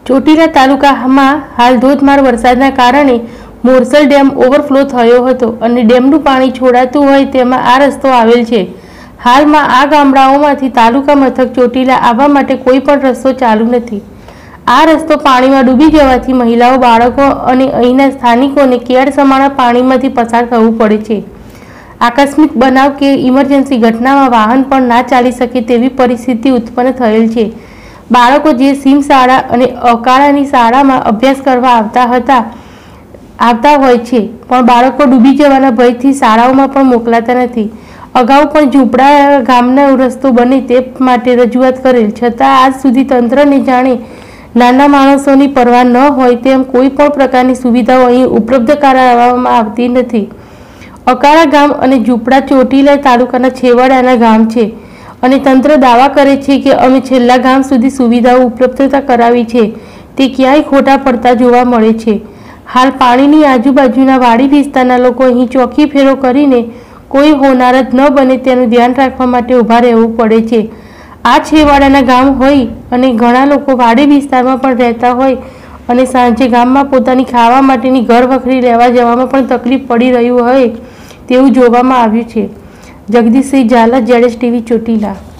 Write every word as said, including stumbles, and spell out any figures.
ચોટીલા તાલુકામાં હાલ ધોધમાર વરસાદના કારણે મોરસલ ડેમ ઓવરફ્લો થયો હતો અને ડેમનું પાણી છોડાતું હોય તેમાં આ રસ્તો આવેલ છે। હાલમાં આ ગામડાઓમાંથી તાલુકા મથક ચોટીલા આવવા માટે કોઈ પણ રસ્તો ચાલુ નથી। આ રસ્તો પાણીમાં ડૂબી જવાથી મહિલાઓ, બાળકો અને અહીંના સ્થાનિકોને કેળ સમાણા પાણીમાંથી પસાર થવું પડે છે। આકસ્મિક બનાવ કે ઇમરજન્સી ઘટનામાં વાહન પણ ના ચાલી શકે તેવી પરિસ્થિતિ ઉત્પન્ન થયેલ છે। બાળકો જે સીમ શાળા અને અકાળાની શાળામાં અભ્યાસ કરવા આવતા હતા આવતા હોય છે પણ બાળકો ડૂબી જવાના ભયથી શાળાઓમાં પણ મોકલાતા નથી। અગાઉ પણ ઝૂંપડા ગામનો રસ્તો બને તે માટે રજૂઆત કરેલ છતાં આજ સુધી તંત્રને જાણે નાના માણસોની પરવા ન હોય તેમ કોઈ પણ પ્રકારની સુવિધાઓ અહીં ઉપલબ્ધ કરાવવામાં આવતી નથી। અકાળા ગામ અને ઝૂંપડા ચોટીલા તાલુકાના છેવાડાના ગામ છે અને તંત્ર દાવા કરે છે કે અમે છેલ્લા ગામ સુધી સુવિધાઓ ઉપલબ્ધતા કરાવી છે તે ક્યાંય ખોટા પડતા જોવા મળે છે। હાલ પાણીની આજુબાજુના વાડી વિસ્તારના લોકો અહીં ચોકી ફેરો કરીને કોઈ હોનારત ન બને તેનું ધ્યાન રાખવા માટે ઊભા રહેવું પડે છે। આ છેવાડાના ગામ હોય અને ઘણા લોકો વાડી વિસ્તારમાં પણ રહેતા હોય અને સાંજે ગામમાં પોતાની ખાવા માટેની ઘર વખરી લેવા જવામાં પણ તકલીફ પડી રહ્યું હોય તેવું જોવામાં આવ્યું છે। જગદીશસિંહ ઝાલા, જેડેશ ટીવી, ચોટીલા।